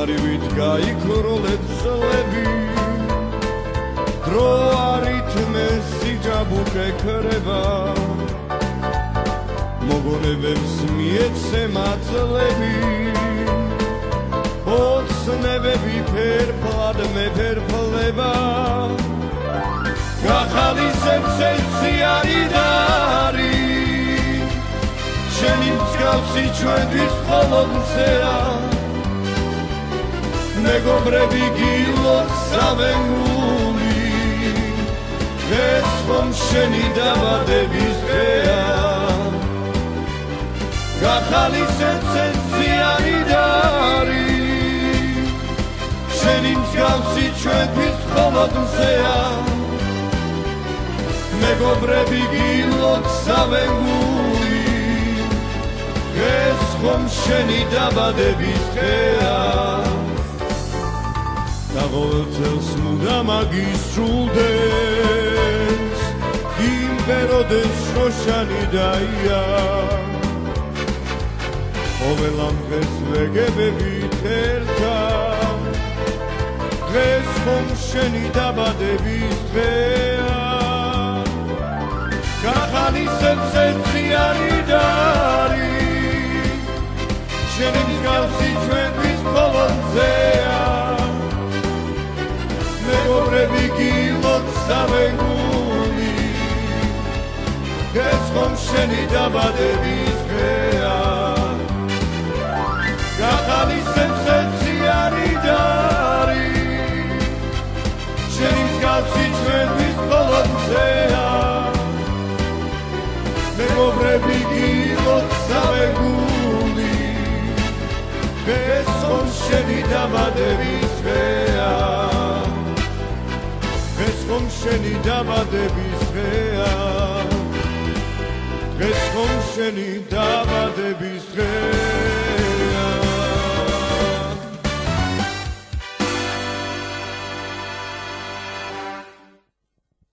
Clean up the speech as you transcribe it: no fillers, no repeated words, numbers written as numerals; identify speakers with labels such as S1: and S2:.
S1: არივით გაიქროლეთ წლები დრო არითმეს სიჯაბუკე ქრება მოგონებებს მიეცემა წლები ოცნებები ფერფლად მეფერფლება გახალისებს ეციანი და არის შენი მსგავსი ჩვენთვის ყოველზეა მეგობრები გილოთ სამენგული ეს ხომ შენი დაბადების დღეა გახალისებს ეციანი და არის შენი მსგავსი ჩვენთვის ყოველზეა მეგობრები გილოთ სამენგული ეს ხომ შენი დაბადების დღეა და ყოველწელს მუდამ აგისრულდენს იმპეროდეს შოშანი დაია ყოველ ამ დღეს ვეგებებით ერთად დღეს ხომ შენი დაბადების დღეა გახალისებს ეციანი და არის შენი მსგავსი ჩვენთვის ყოველზეა მეგობრები გილოთ სამენგული ეს ხომ შენი დაბადების დღეა გახალისებს ეციანი და არის შენი მსგავსი ჩვენთვის ყოველზეა მეგობრები გილოთ სამენგული ეს ხომ შენი დაბადების დღეა ეს ხომ შენი დაბადების დღეა ეს ხომ შენი დაბადების დღეა